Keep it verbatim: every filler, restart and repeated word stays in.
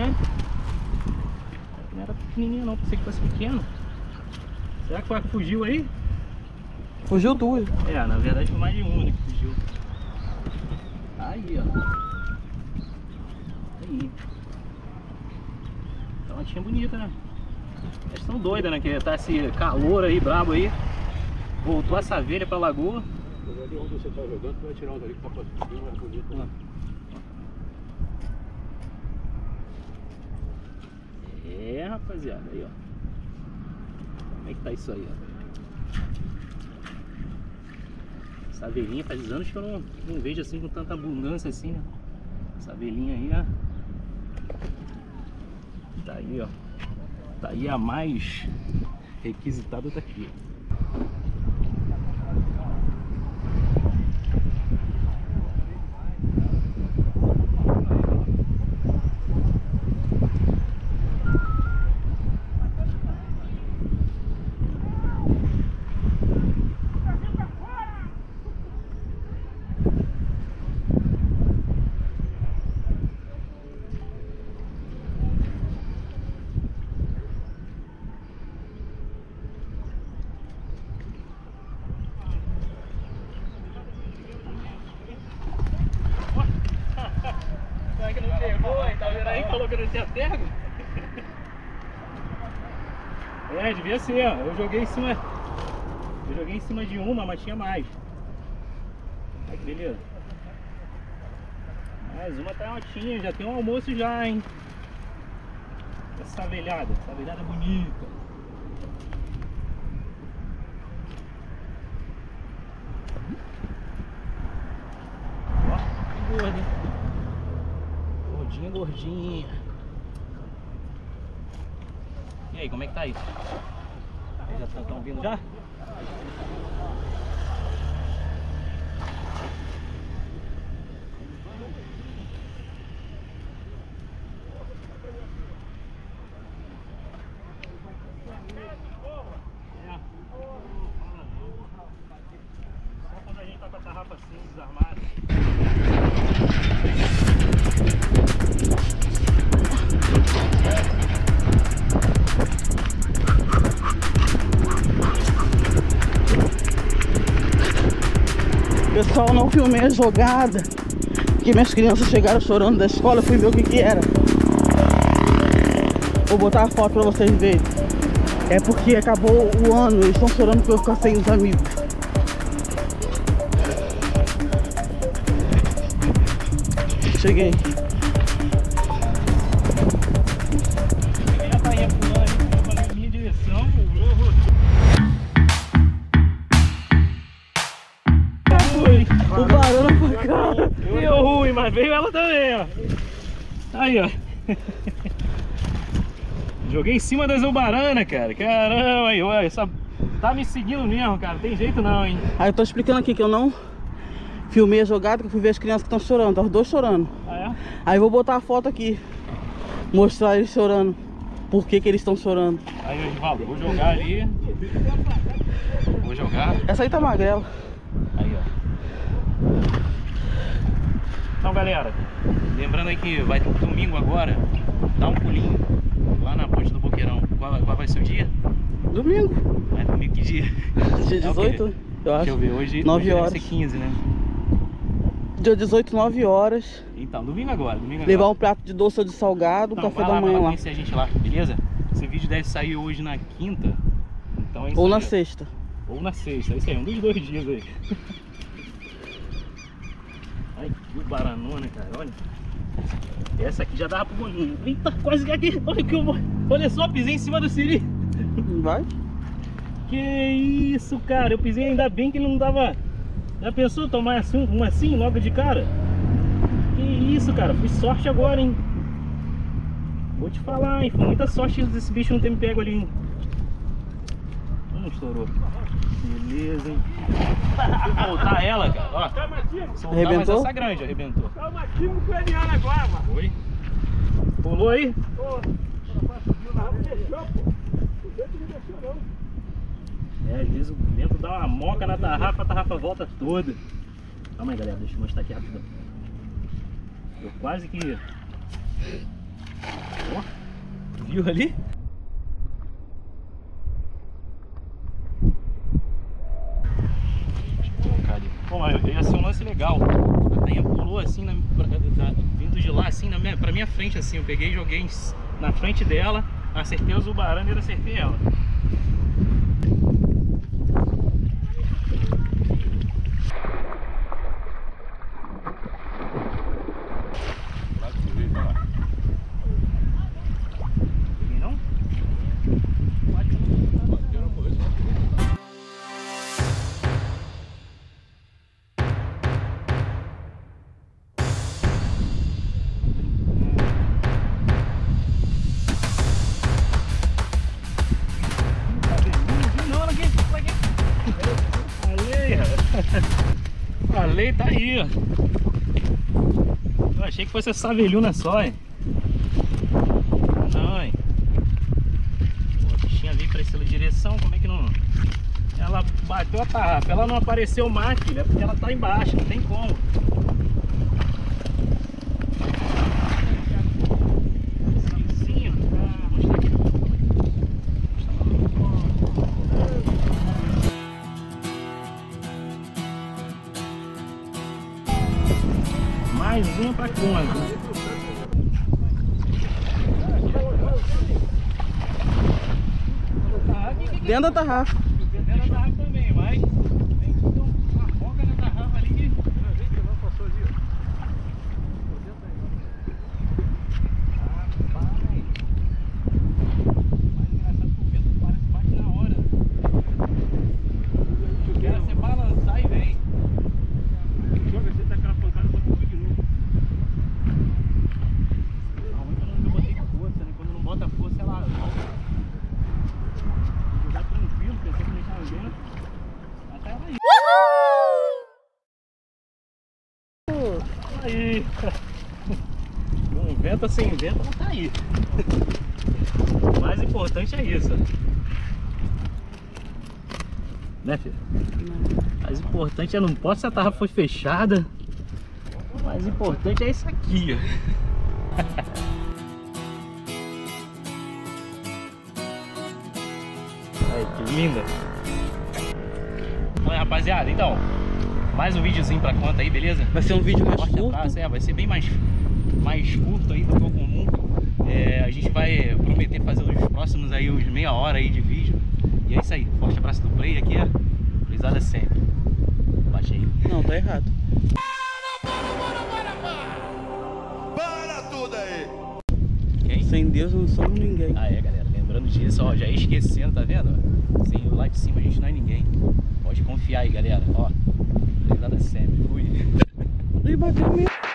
grande. Não era pequenininha não, pensei que fosse pequeno. Será que foi a que fugiu aí? Fugiu duas. É, na verdade foi mais de uma, né, que fugiu. Aí, ó. Aí. Tá uma latinha bonita, né? Eles estão doidas, né? Que tá esse calor aí, brabo aí. Voltou a savelha pra lagoa. Ali onde você tá jogando, tu vai tirar uns ali que tá bem mais bonito, né? É, rapaziada, aí, ó. Como é que tá isso aí, ó? Savelinha, faz anos que eu não, não vejo assim com tanta abundância assim, né? Savelinha aí, ó. Tá aí, ó. Tá aí a mais requisitada, tá aqui, ó. É, devia ser, ó. Eu joguei em cima. Eu joguei em cima de uma, mas tinha mais. Olha que beleza. Mais uma tá altinha, já tem um almoço já, hein? Essa savelhada, savelhada bonita. Ó, que gorda, hein? Gordinha, gordinha. E aí, como é que tá aí? Eles já estão vindo já? Só quando a gente tá com a tarrafa assim, desarmada. Pessoal, não filmei a jogada, porque minhas crianças chegaram chorando da escola, eu fui ver o que que era. Vou botar a foto pra vocês verem. É porque acabou o ano, eles estão chorando porque eu ficar sem os amigos. Cheguei. Já tá indo pulando em minha direção. O barulho pra cá. Deu ruim, mas veio ela também, ó. Aí, ó. Joguei em cima da Zubarana, cara. Caramba, aí, olha, essa... tá me seguindo mesmo, cara. Tem jeito não, hein. Aí eu tô explicando aqui que eu não filmei a jogada, que eu fui ver as crianças que estão chorando, tá os dois chorando. Ah, é? Aí eu vou botar a foto aqui, mostrar eles chorando. Por que que eles estão chorando. Aí, Osvaldo, vou jogar ali. Vou jogar. Essa aí tá magrela. Aí, ó. Então, galera, lembrando aí que vai ter domingo agora, dá um pulinho lá na ponte do Boqueirão. Qual, qual vai ser o dia? Domingo. É domingo que dia? Dia dezoito, é eu acho. Deixa eu ver, hoje, nove hoje horas. deve ser quinze, né? Dia dezoito, nove horas. Então, domingo agora, domingo agora. Levar um prato de doce ou de salgado, Então, café vai da lá, manhã vai lá lá. conhecer a gente lá, beleza? Esse vídeo deve sair hoje na quinta. Então é isso Ou aí, na ó. sexta. Ou na sexta, é isso aí, um dos dois dias aí. Ai, que baranona, cara, olha. Essa aqui já dava pro bolinho. Eita, quase que aqui. Olha que eu vou. Olha só, pisei em cima do siri. Vai? Que isso, cara. Eu pisei, ainda bem que ele não tava. Já pensou tomar assim, um assim logo de cara? Que isso, cara. Fui sorte agora, hein. Vou te falar, hein. Foi muita sorte desse bicho não ter me pego ali, hein. Hum, estourou. Beleza, hein. Vou voltar ela, cara. Ó. Soltar, Arrebentou? mas essa grande, arrebentou. Tá uma química ucraniana agora, mano. Foi? Pulou aí? Pô, não deixou, pô. O vento não deixou, não. É, às vezes o vento dá uma moca na tarrafa, a tarrafa volta toda. Calma aí, galera, deixa eu mostrar aqui rapidão. Eu quase que Ó, viu ali? Pô, mas ia ser um lance legal. A tainha pulou assim, na, pra, da, vindo de lá, assim, na minha, pra minha frente, assim. Eu peguei e joguei em, na frente dela, acertei o Zubarana e acertei ela. Peguei não? A lei tá aí, ó. Eu achei que fosse essa savelhuna só, hein? Não, hein? Pô, a bichinha veio pra essa direção, como é que não... Ela bateu a tarrafa, ela não apareceu mais, filho, é porque ela tá embaixo, não tem como. Sim, ah, mostrar aqui. Mais uma pra conta. Dentro da tarrafa. Dentro da tarrafa também, mas tem que ter uma boca na tarrafa ali que... Passou ali, ó. Rapaz. Mais engraçado que o vento parece que bate na hora. O que era você balançar e vem. Joga, você tá aquela pancada, bota tudo de novo. A ruim quando eu não botei força, né? Quando não bota força, ela volta. Jogar tranquilo, pensei que deixava dentro. Até ela aí. Aí. Com vento ou sem vento, ela tá aí. O mais importante é isso. Né, filho? O mais importante é não pode se a tarrafa foi fechada. O mais importante é isso aqui, ó. Aí, que linda. Olha, rapaziada, então, mais um videozinho pra conta aí, beleza? Vai ser um vídeo mais Forte curto. abraço, é, vai ser bem mais, mais curto aí do que o comum. É, a gente vai prometer fazer os próximos aí, uns meia hora aí de vídeo. E é isso aí, forte abraço do Play aqui, Playzada sempre. Bate aí. Não, tá errado. Para tudo aí! Quem? Sem Deus não somos ninguém. Ah é, galera, lembrando disso, ó, já ia esquecendo, tá vendo? Sem o lá de cima a gente não é ninguém. Pode confiar aí, galera, ó. Playzada sempre, fui. E bateu mesmo.